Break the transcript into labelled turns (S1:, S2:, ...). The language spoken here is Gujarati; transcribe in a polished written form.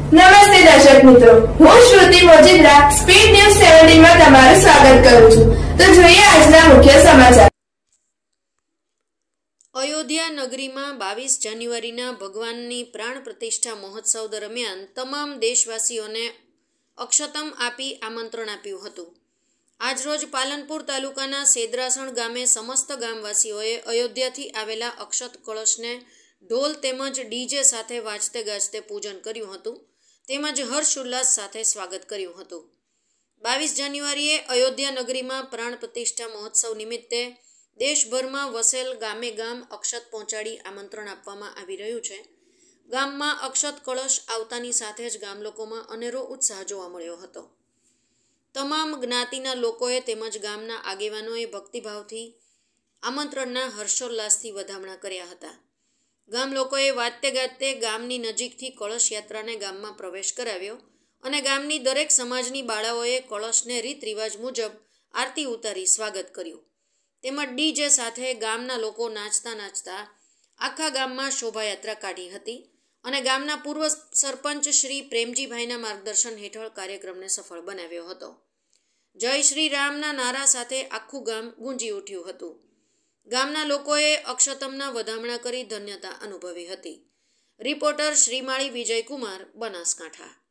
S1: નમસ્તે દર્શક મિત્રો, હું શ્રુતિ મોજીદ્રા સ્પીડ ન્યૂઝ 17 માં તમારું સ્વાગત કરું છું. તો જોઈએ આજના મુખ્ય સમાચાર.
S2: અયોધ્યા નગરીમાં 22 જાન્યુઆરીના ભગવાનની પ્રાણ પ્રતિષ્ઠા મહોત્સવ દરમિયાન તમામ દેશવાસીઓને અક્ષતમ આપી આમંત્રણ આપ્યું હતું. આજરોજ પાલનપુર તાલુકાના સેદરાસણ ગામે સમસ્ત ગામવાસીઓએ અયોધ્યાથી આવેલા અક્ષત કળશને ઢોલ તેમજ ડીજે સાથે વાજતે ગાજતે પૂજન કર્યું હતું તેમજ હર્ષોલ્લાસ સાથે સ્વાગત કર્યું હતું. 22 જાન્યુઆરીએ અયોધ્યા નગરીમાં પ્રાણ પ્રતિષ્ઠા મહોત્સવ નિમિત્તે દેશભરમાં વસેલ ગામે ગામ અક્ષત પહોંચાડી આમંત્રણ આપવામાં આવી રહ્યું છે. ગામમાં અક્ષત કળશ આવતાની સાથે જ ગામ લોકોમાં અનેરો ઉત્સાહ જોવા મળ્યો હતો. તમામ જ્ઞાતિના લોકોએ તેમજ ગામના આગેવાનોએ ભક્તિભાવથી આમંત્રણના હર્ષોલ્લાસથી વધામણા કર્યા હતા. ગામ લોકોએ વાજતે ગાજતે ગામની નજીકથી કળશ યાત્રાને ગામમાં પ્રવેશ કરાવ્યો અને ગામની દરેક સમાજની બાળાઓએ કળશને રીત રિવાજ મુજબ આરતી ઉતારી સ્વાગત કર્યું. તેમજ ડીજે સાથે ગામના લોકો નાચતા નાચતા આખા ગામમાં શોભાયાત્રા કાઢી હતી અને ગામના પૂર્વ સરપંચ શ્રી પ્રેમજીભાઈના માર્ગદર્શન હેઠળ કાર્યક્રમને સફળ બનાવ્યો હતો. જય શ્રી રામના નારા સાથે આખું ગામ ગુંજી ઉઠ્યું હતું. ગામના લોકોએ અક્ષતમના વધામણા કરી ધન્યતા અનુભવી હતી. રિપોર્ટર શ્રીમાળી વિજયકુમાર, બનાસકાંઠા.